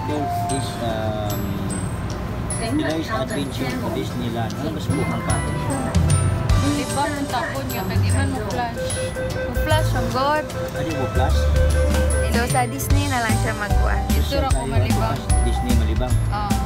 this Delay's Adventure to Disneyland. Ano mas buhang ka? Diba, ang tapon niya, kaya man mo flash. Mo flash, ang god. Ano mo flash? Ilo sa Disney na lang siya magkuhan. Ito ra ko malibang. Disney malibang. Oo.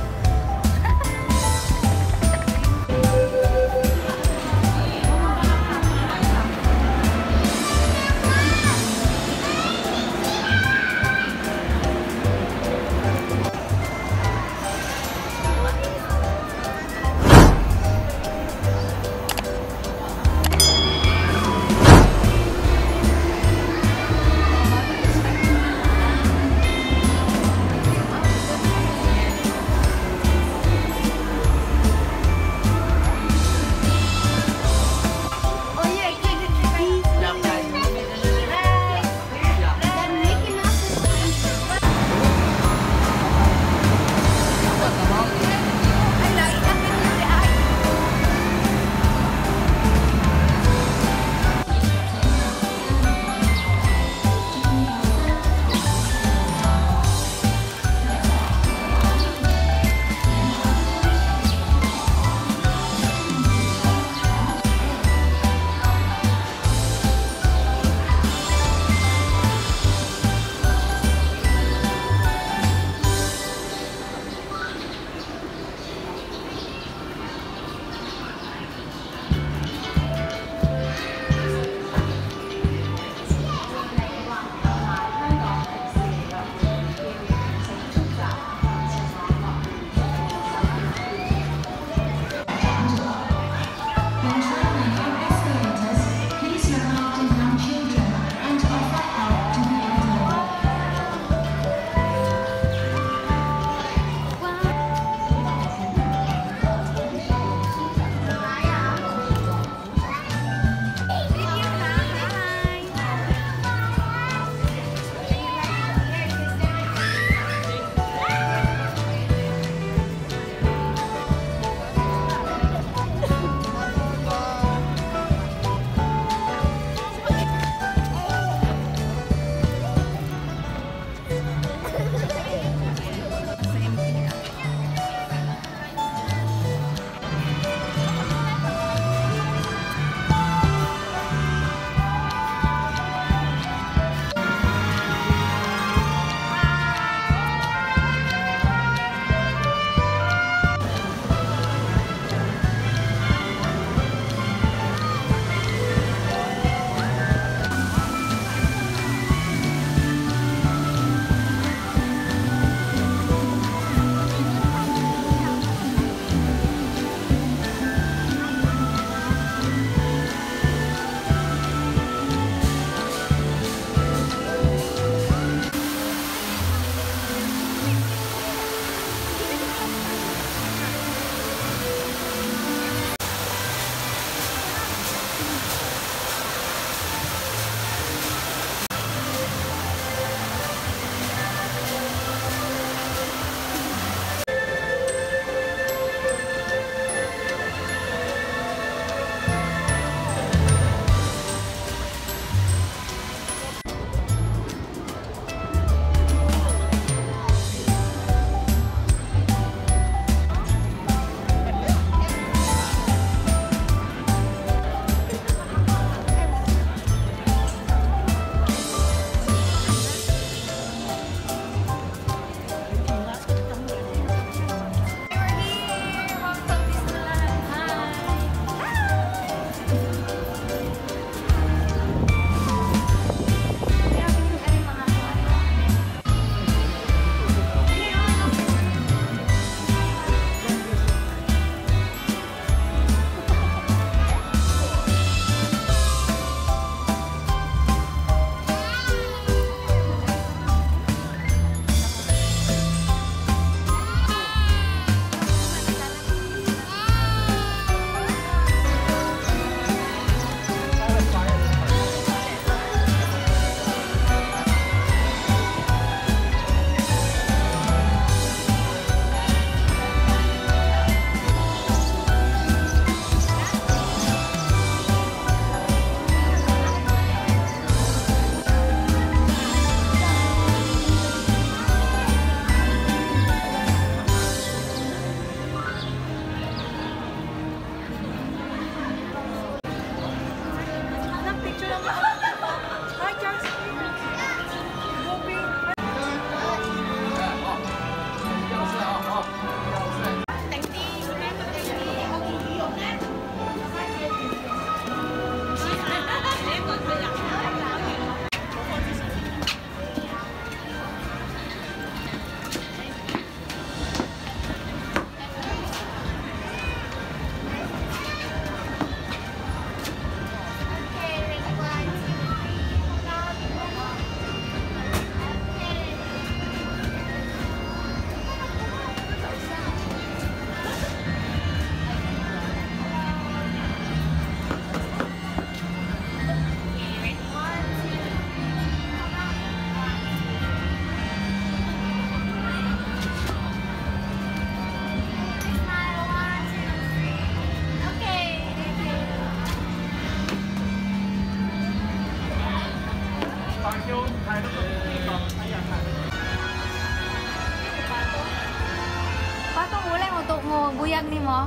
buyag ni mo?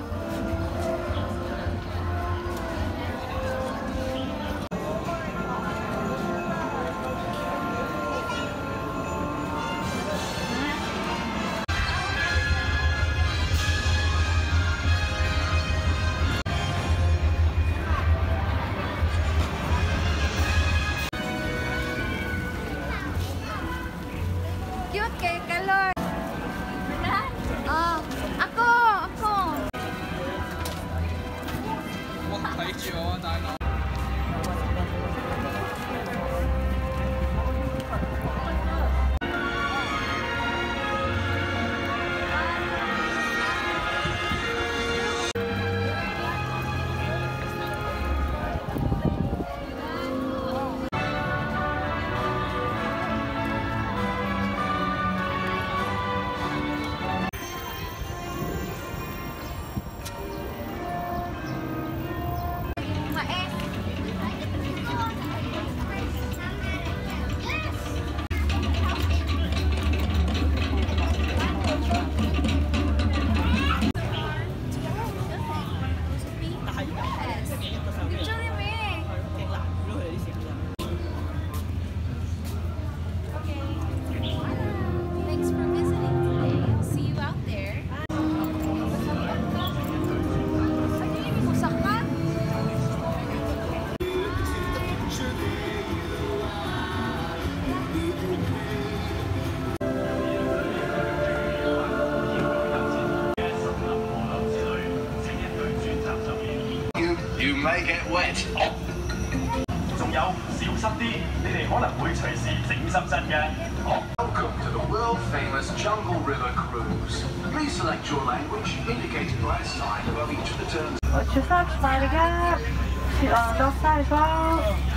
Cute kay Kalor. Oh, ako. You may get wet. 仲有小心啲，你哋可能會隨時整濕身嘅。 Welcome to the world famous Jungle River Cruise. Please select your language indicated by a sign above each of the turns. Watch your steps, mind the gap. Sit on the side as well.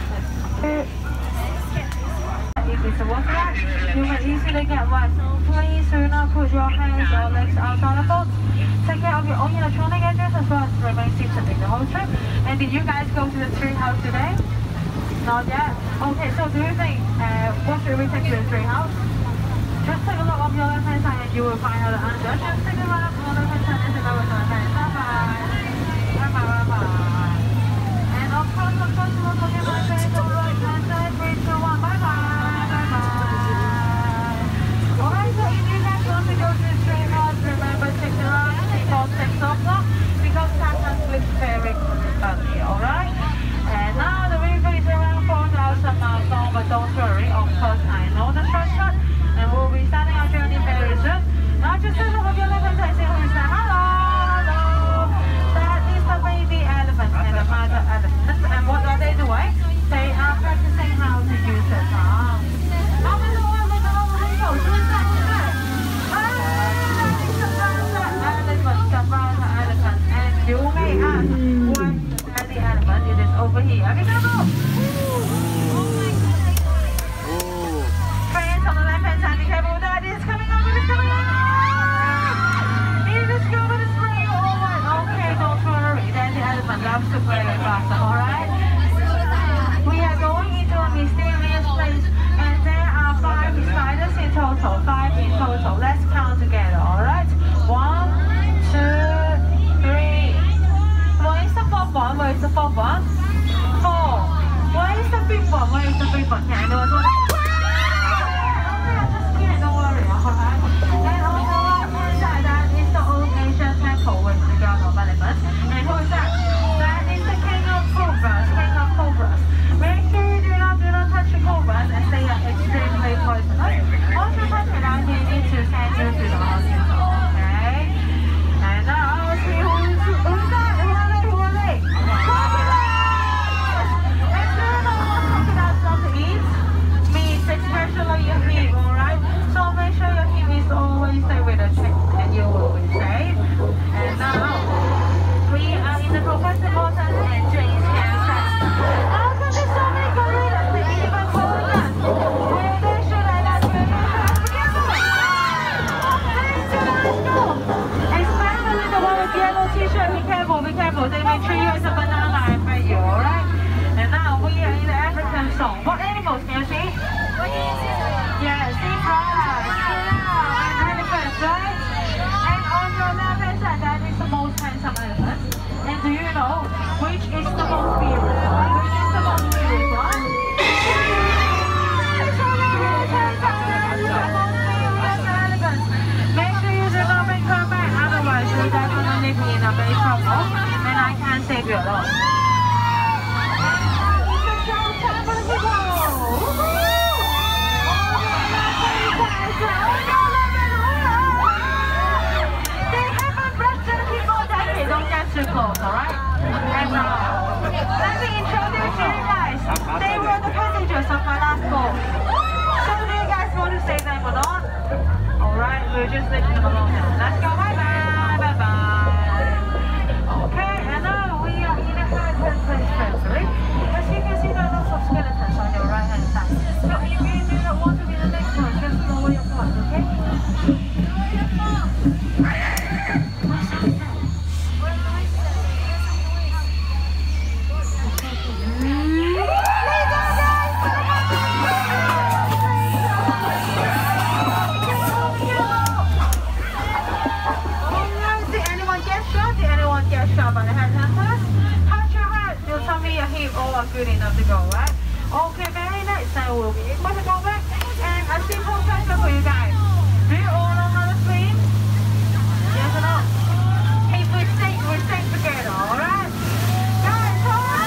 If it's a water rash, you may easily get wet. Please do not put your hands or legs outside the boat. Take care of your own electronic gadgets as well as remain seated in the whole trip. And did you guys go to the tree house today? Not yet? Okay, so do you think, what should we take to the tree house? Just take a look on your left hand side and you will find out the answer. Just take a look on the left hand side and take a look on the hand. Bye bye. Bye bye, bye bye. And of course, you won't forget my favorite right hand side. 3, 2, 1, bye bye. Bye bye. Alright, so if you guys want to go to the tree house, remember take the right before 6 o'clock because Santa sleeps very early, alright? And now the river is around 4,000 miles long, but don't worry, of course I know the shortcut and we'll be starting our journey very soon. Now just take a look at your left hand side, say who is that? Hello, hello. That is the baby elephant and the mother elephant. And what are they doing? They are practicing how to use the tongue. How many of them are over here? Who is that? That is the mother elephant, the mother elephant. And you may ask, what is the elephant? It is over here. Be careful! Friends on the left hand side, be careful. That is coming up, it is coming up! It is going to spray you over. Okay, don't worry. Then the elephant loves to play with us, alright? We are going into a mysterious place and there are 5 spiders in total. 5 in total. Let's count together, alright? 1, 2, 3. Where is the 4th one? Where is the 4th one? 4. Where is the 5th one? Where is the 5th one? Can I know what's on it? Okay, I'm just scared. Don't worry, alright? And on the right hand side, that is the old Asian temple with the god of elephants. And who is that? That is the king of cobras. King of cobras. Make sure you do not touch the cobras as they are extremely poisonous. Once you touch it out, you need to send you to the hospital. Okay? And now see who's that? Who are they? Crocodiles! And do you know what crocodiles love to eat? Meat, especially your hip, alright? So make sure your hip is always stay with the chick and you will be safe. And now we are in the Professor Morton and James campsite. How come there's so many gorillas? They even calling us. Where they should I not be careful! Let's go! Especially the one with yellow t-shirt, be careful, be careful. They may treat you as a banana and bite you, alright? And now we are in the African zone. What animals can you see? Yeah, zebras, giraffe, and elephants, right? And on your left hand side, that is very trouble, then I can save you a lot. Don't get too close, alright? And let me introduce you guys. They were the passengers of my last boat. So do you guys want to save them or not? Alright, we'll just leave them alone now. Let's go, bye bye, bye bye. Okay, and now we are in a heritage place factory. As you can see, there are lots of skeletons on your right hand side. So if you do not want to be the next one, just lower your phone, okay? Good enough to go, right? Okay, very nice. Now we'll be able to go back. And a simple question for you guys. Do you all know how to swim? Yes or no? If we sing together, alright? Guys,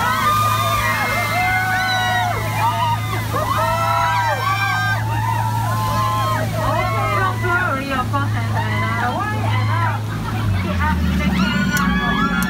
okay, don't worry, your first and away and up. Keep up in the camera.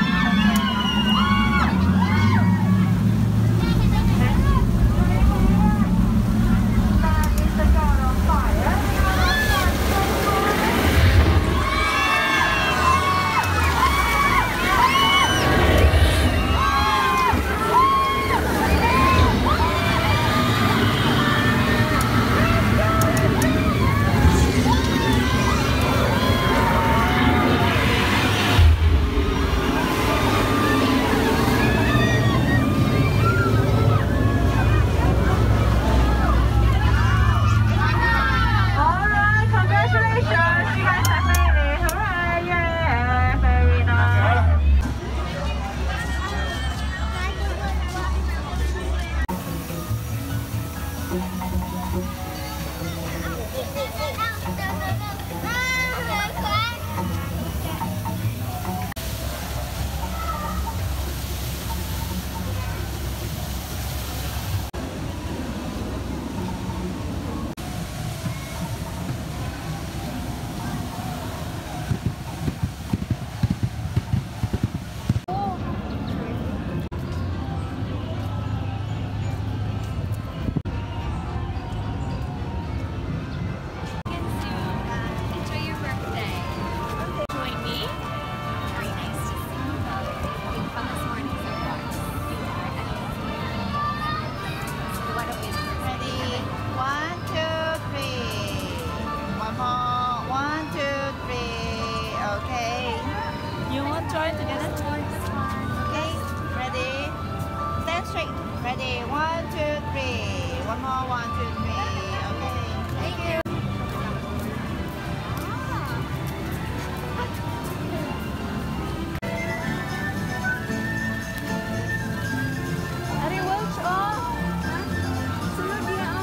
Ready? 1, 2, 3. One more. 1, 2, 3. Okay. Thank you. Ari, watch oh. Sunod niya oh.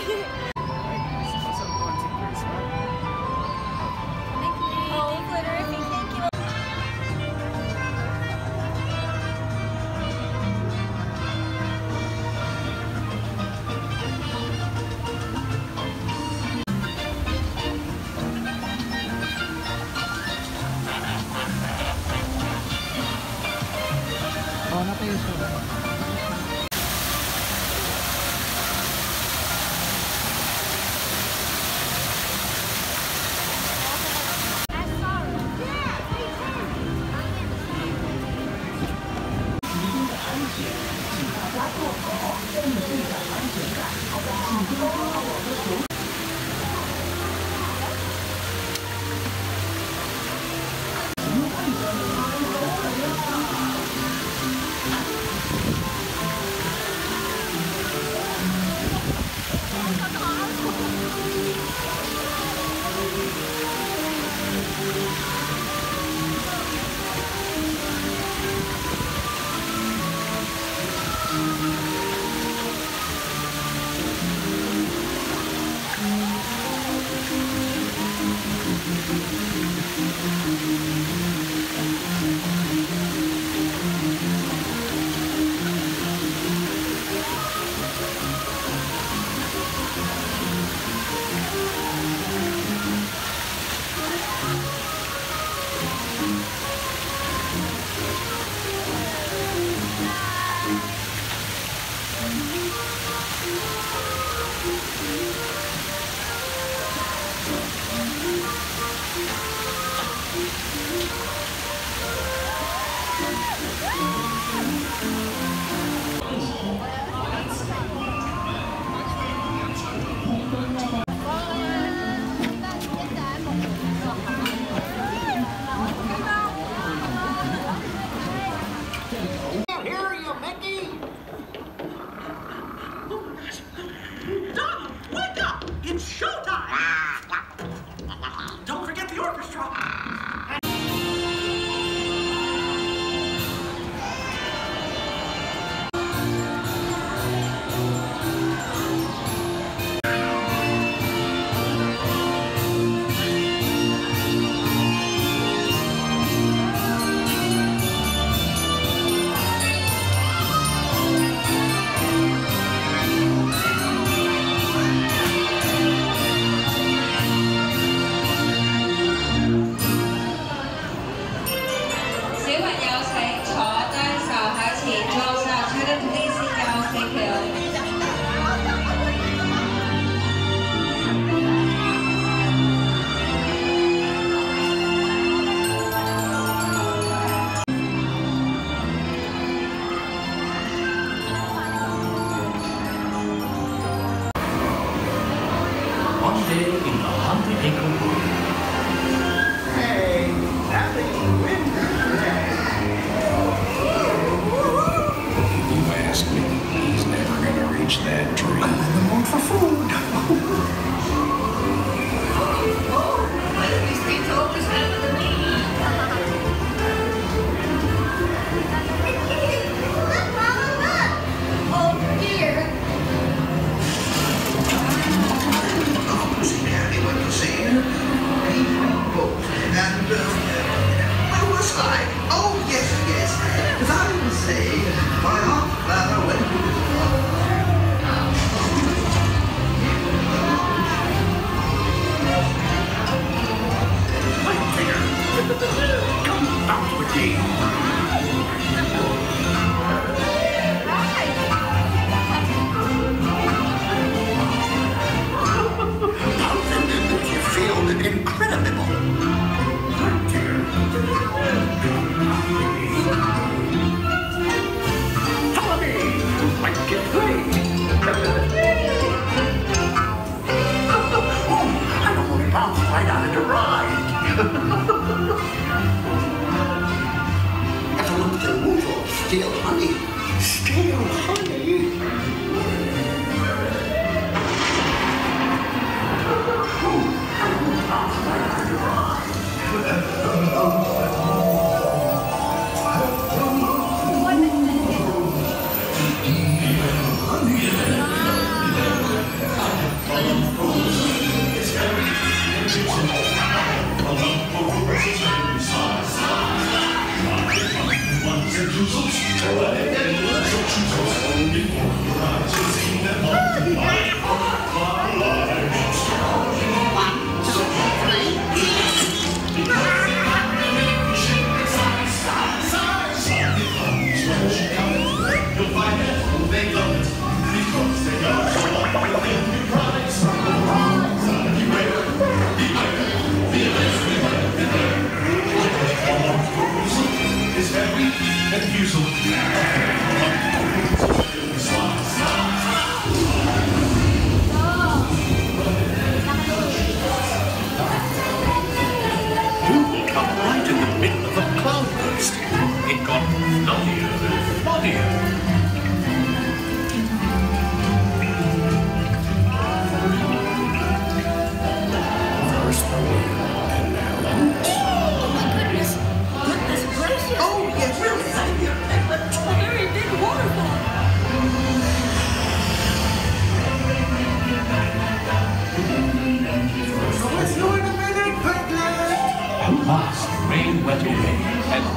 Oh, Flutterific, thank you. Oh, na kayo sa... It's showtime! Don't forget the orchestra! One day in the haunted acre wood. Hey, nothing winter today. If you ask me, he's never gonna reach that tree. I'm in the mood for food. And where was I? Oh, yes, yes. As I was saying, my aunt Clara went to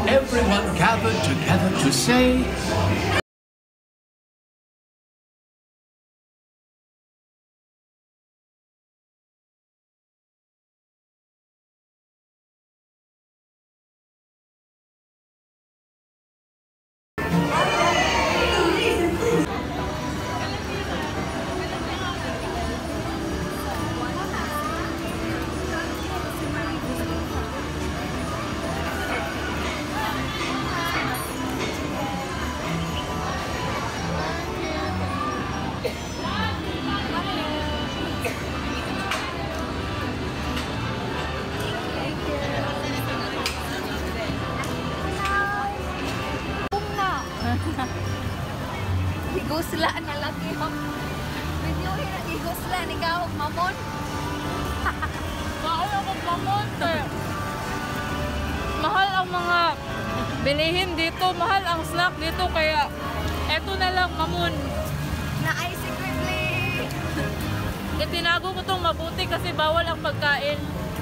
everyone gathered together to say, Gigusla na lagi ho. Video na gigusla ni Gawag Mamon. Mahal ako mamon, sir. Mahal ang mga bilihin dito. Mahal ang snack dito. Kaya, eto na lang, mamon. Na ay secretly. Itinago ko itong mabuti kasi bawal ang pagkain.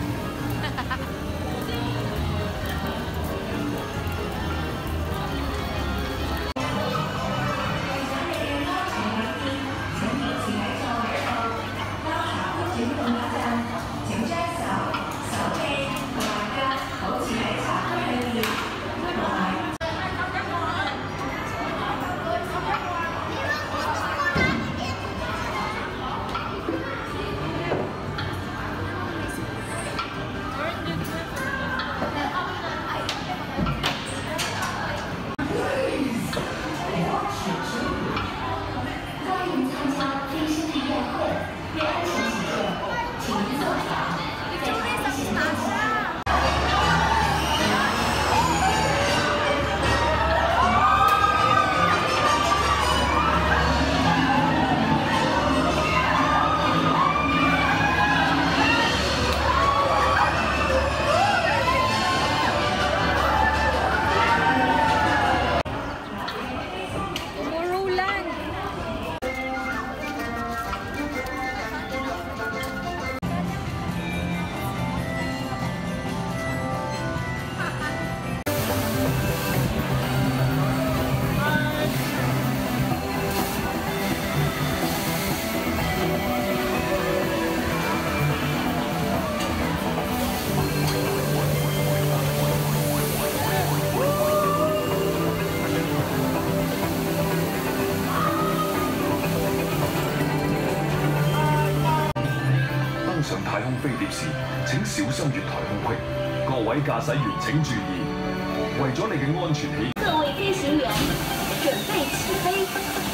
小心月台空隙，各位駕駛員請注意，為咗你嘅安全起。 各位飞行员，准备起飞。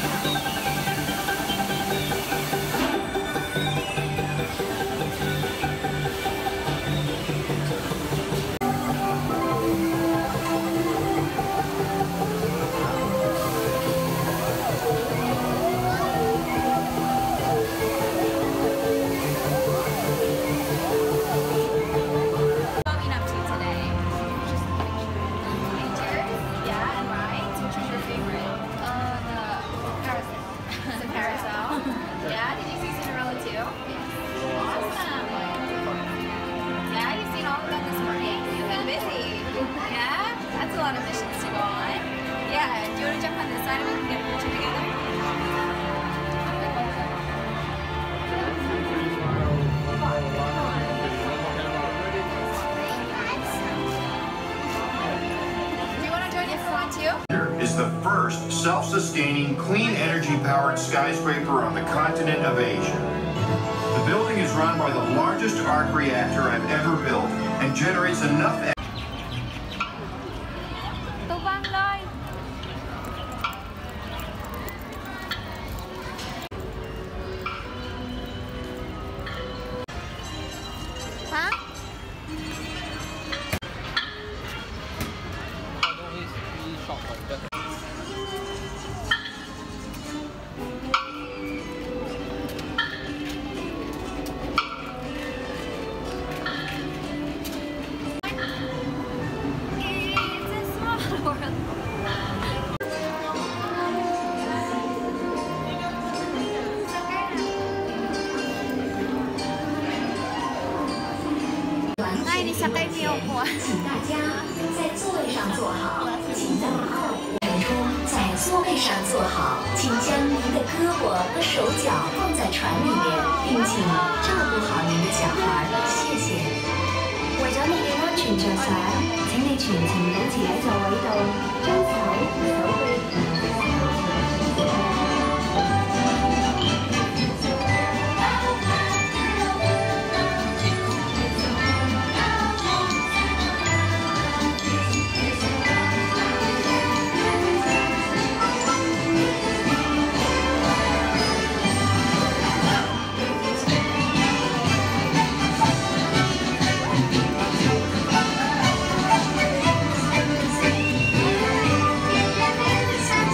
Is the first self-sustaining, clean energy-powered skyscraper on the continent of Asia. The building is run by the largest arc reactor I've ever built and generates enough energy. 上坐好，请让后人中在座位上坐好，请将您的胳膊和手脚放在船里面，并请照顾好您的小孩，谢谢。為咗你嘅安全着想，請你全程保持喺座位度，將手臂。 Thank you.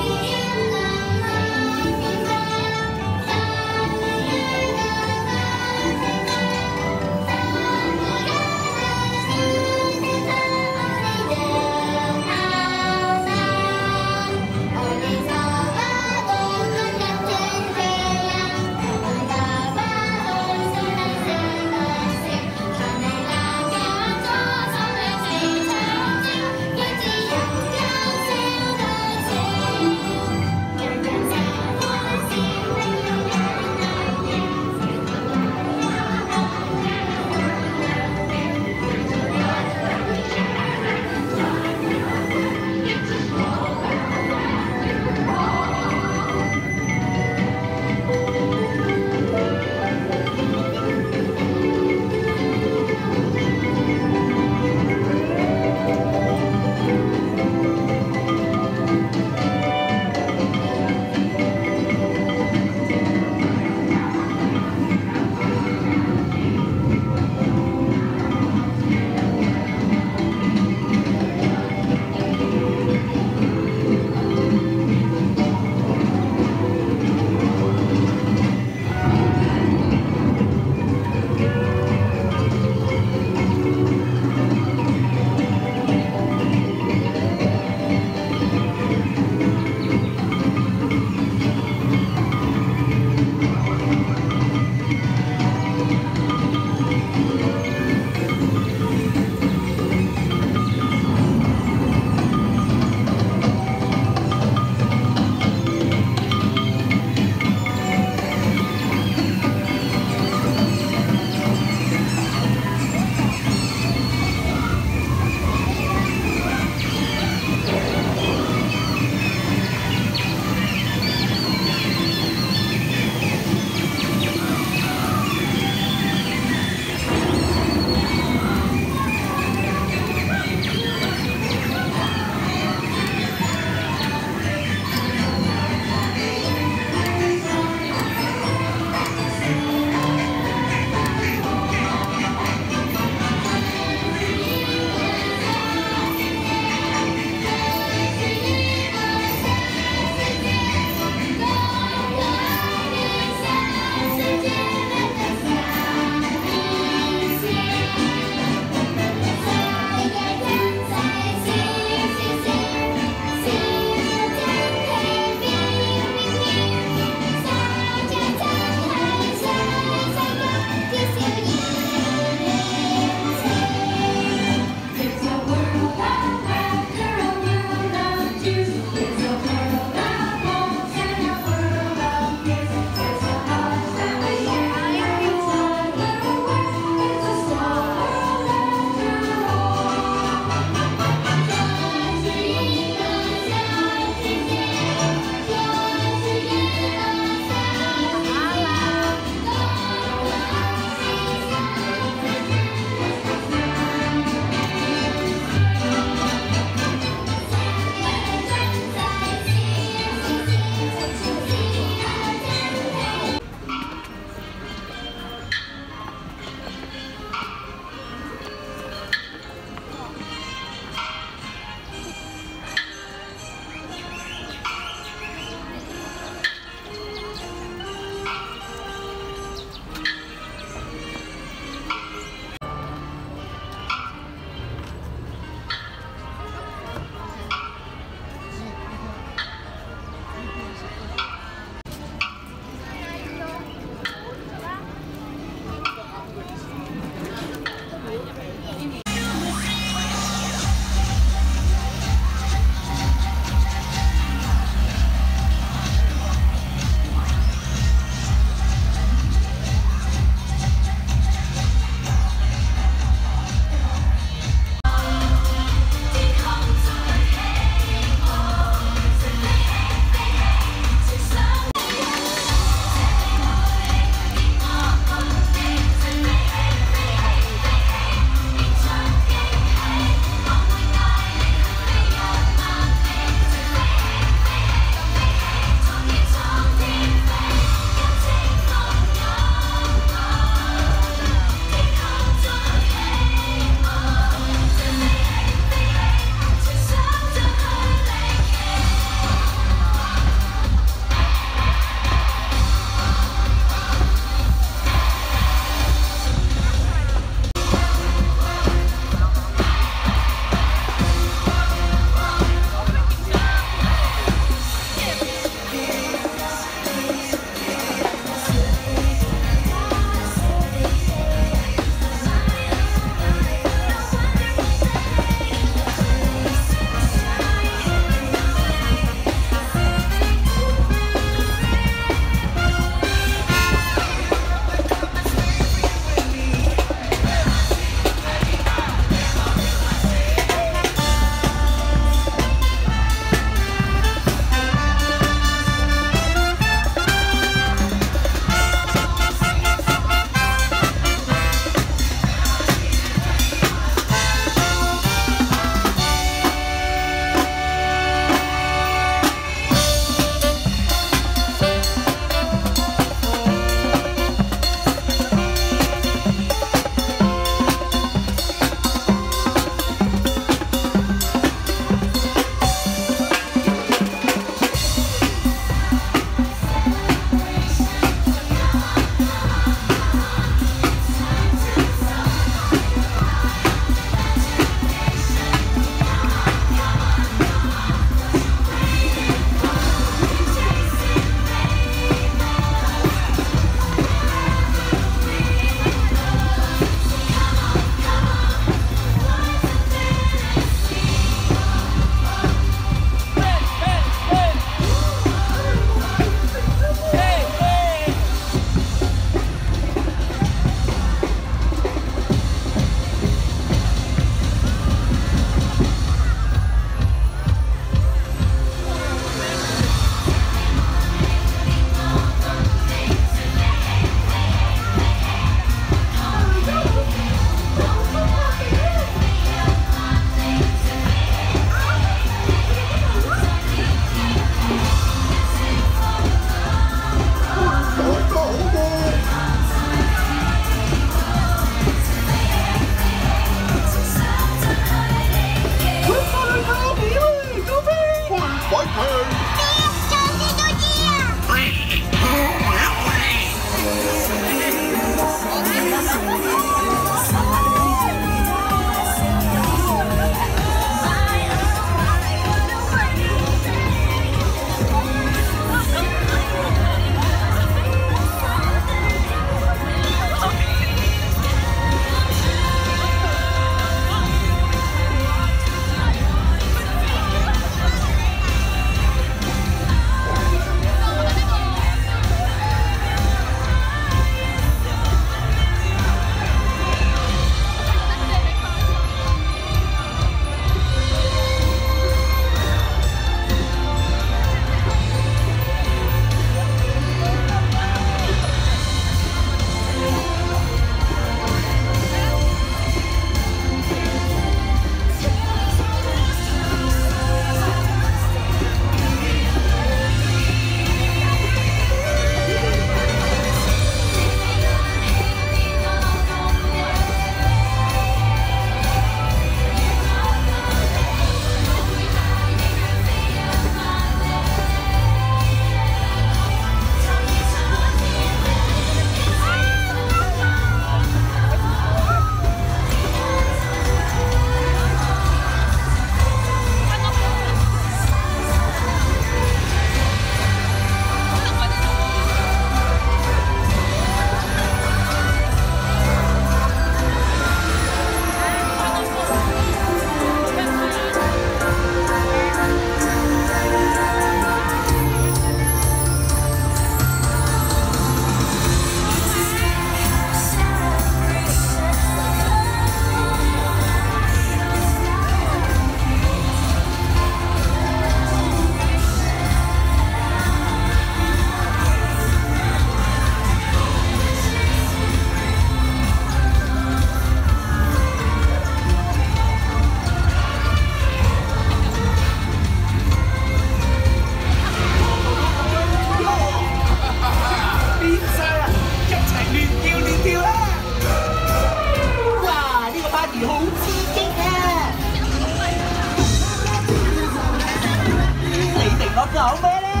không bé đấy.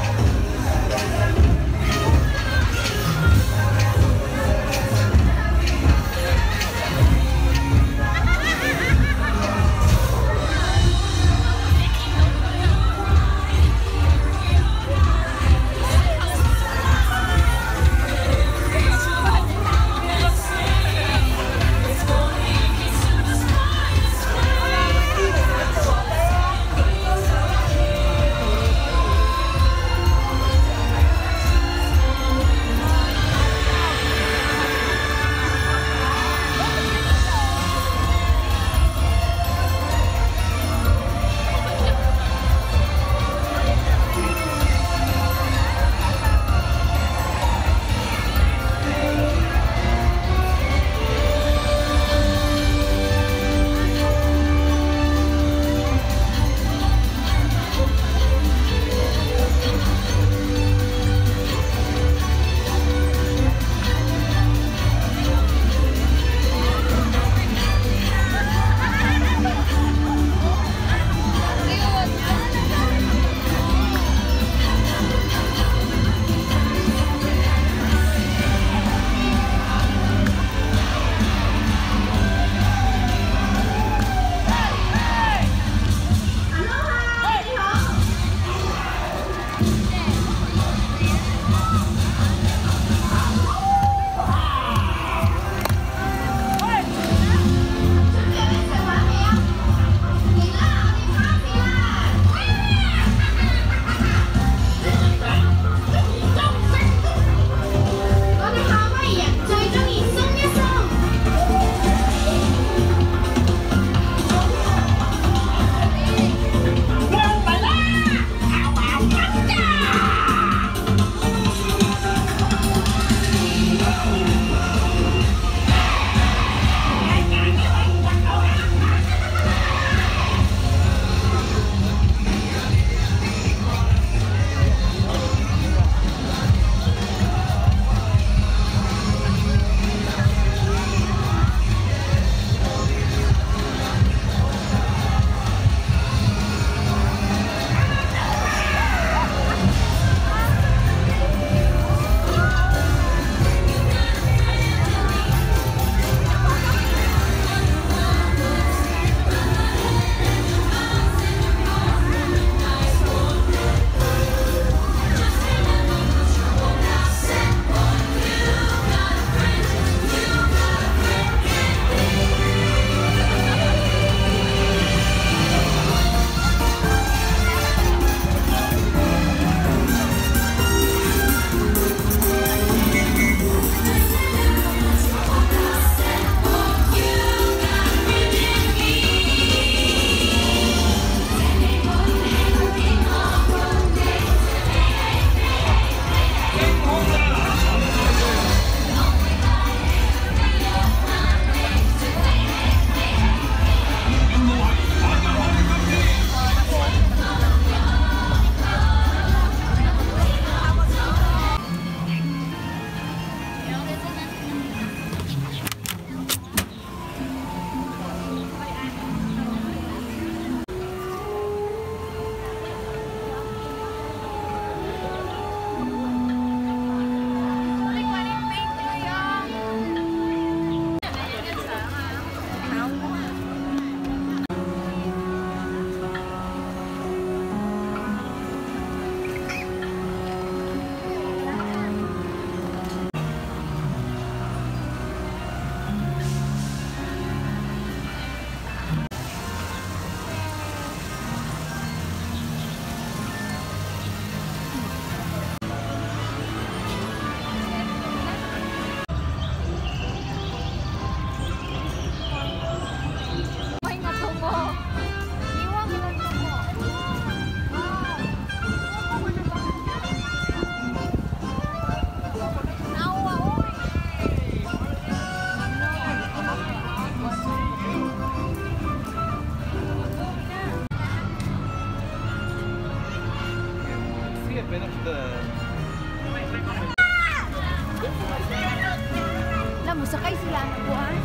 Musakay sila ang buwan.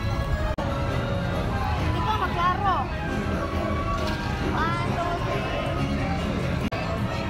Hindi ko maklaro. 1, 2, 3.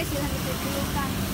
sila nitutulukan.